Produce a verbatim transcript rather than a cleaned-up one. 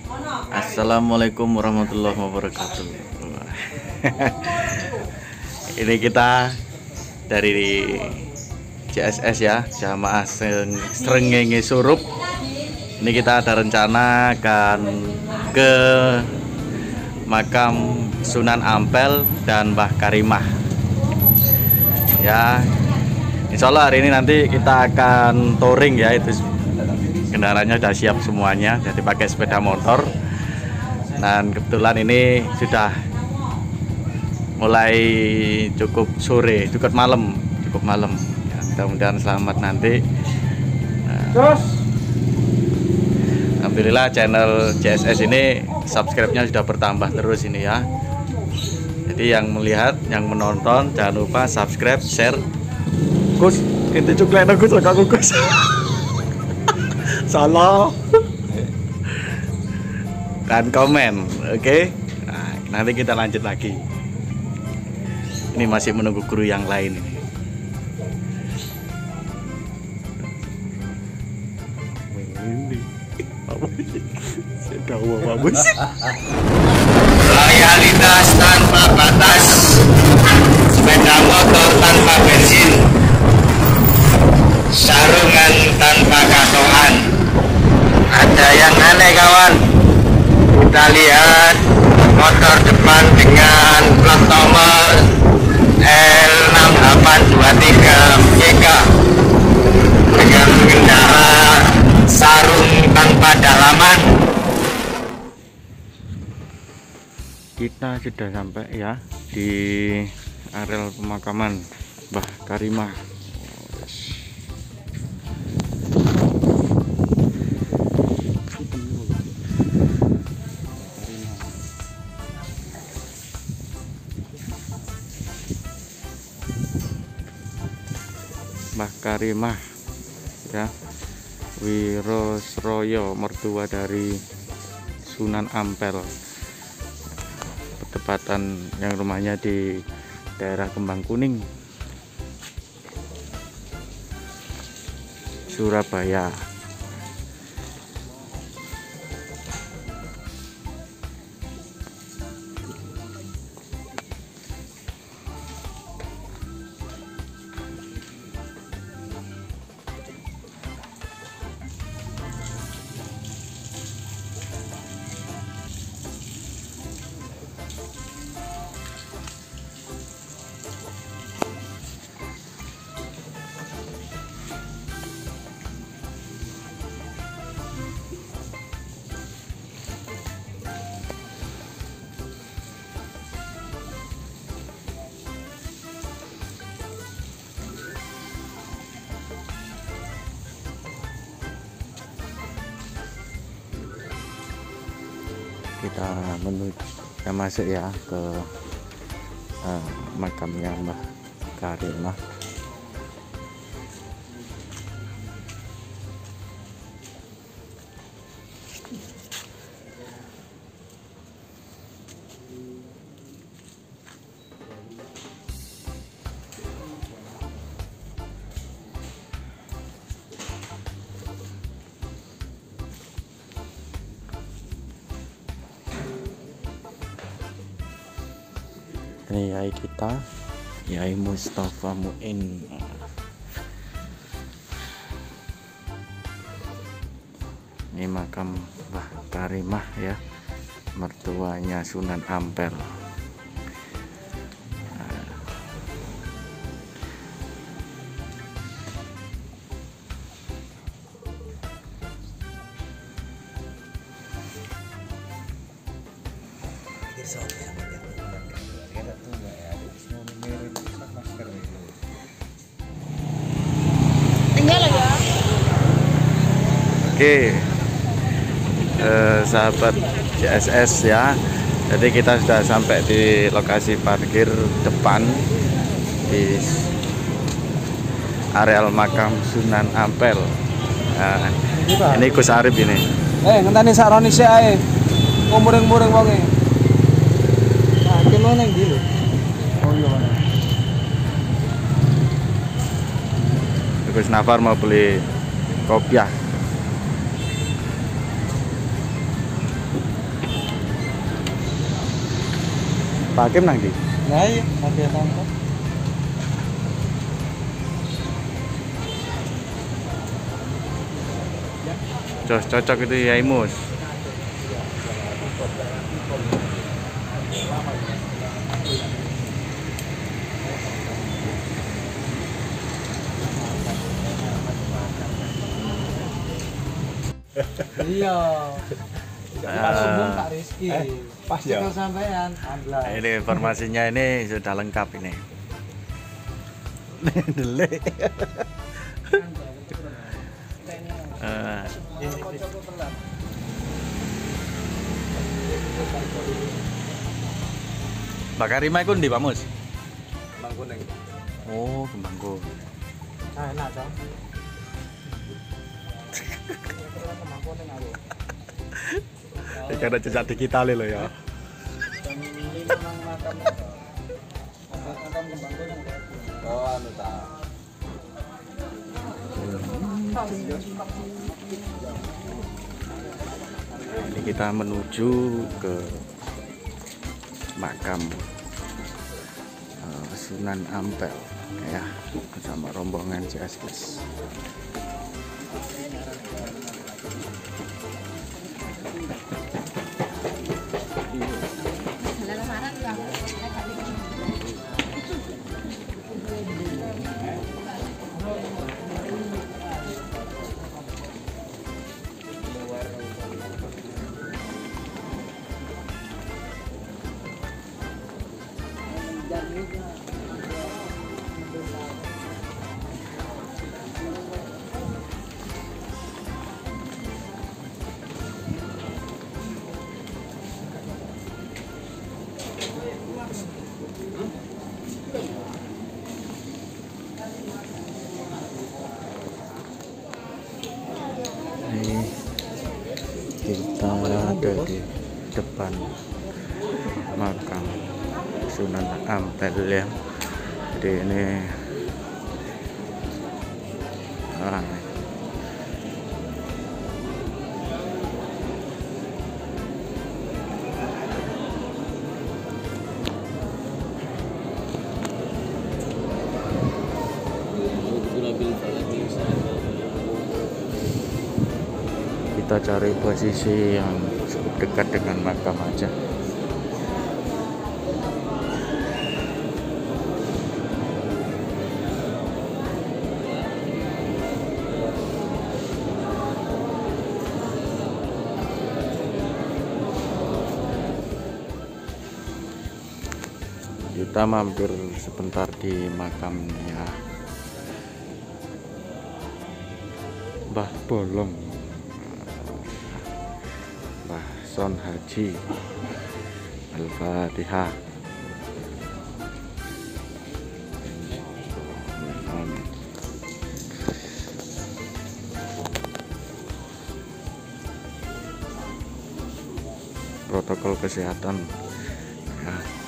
Assalamualaikum warahmatullahi wabarakatuh. Ini kita dari J S S ya, Jamaah Srengenge Surup. Ini kita ada rencana akan ke makam Sunan Ampel dan Mbah Karimah. Ya, insya Allah hari ini nanti kita akan touring ya, itu kendaraannya sudah siap semuanya, jadi pakai sepeda motor. Dan kebetulan ini sudah mulai cukup sore, cukup malam, cukup malam. Ya, mudah-mudahan selamat nanti. Nah, alhamdulillah channel J S S ini subscribe-nya sudah bertambah terus ini ya. Jadi yang melihat, yang menonton jangan lupa subscribe, share. Gus, kita cuklet Gus, aku Gus. Salah. Dan komen, oke? Okay? Nah, nanti kita lanjut lagi. Ini masih menunggu kru yang lain ini. Layak lintas tanpa batas, sepeda motor tanpa bensin, sarungan tanpa katoan. Ada yang aneh kawan. Kita lihat motor depan dengan plat nomor L enam delapan dua tiga Y K dengan pengendara sarung tanpa dalaman. Kita sudah sampai ya di areal pemakaman Mbah Karimah. Mbah Karimah ya, Wirosroyo, mertua dari Sunan Ampel. Bertepatan yang rumahnya di daerah Kembang Kuning, Surabaya. Kita menuju ya, masuk ya ke uh, makamnya Mbah Karimah. Ini yai kita, Yai Mustafa Muin. Ini makam Mbah Karimah ya, mertuanya Sunan Ampel. Oke, eh, sahabat J S S ya, jadi kita sudah sampai di lokasi parkir depan di areal makam Sunan Ampel. Nah, ini Gus Arif ini. Eh, ngenteni saroni sik ae. Ngomureng-mureng wonge. Nah, ki mau nang ndi lho. Oh iya mana. Gus Nafar mau beli kopiah. Pak Hakim nang ndi? Nah iya, nanti ya tangkap. Jos cocok itu ya Imus. Iya. Pas Ah. umum Kak Rizky. Pas cekel sampean, Andla. Ini informasinya ini sudah lengkap ini. Delek. Eh, Mbak Karima iku ndi, Pak Mus? Bang kuning. Oh, Kembang Kuning. Nah, enak dong. Bang kuning aku. Iki ada jejak digital lho ya. Jam lima nang makam. Makam Kembang Kuning. Oh, anu ta. Ini kita menuju ke makam uh, Sunan Ampel ya bersama rombongan C S S. Ini kita ada di depan makam Sunan Ampel ya. Jadi ini ah, kita cari posisi yang cukup dekat dengan makam aja. Kita mampir sebentar di makamnya Mbah Bolong, Mbah Son Haji. Al-Fatihah. Amin. Protokol kesehatan ya.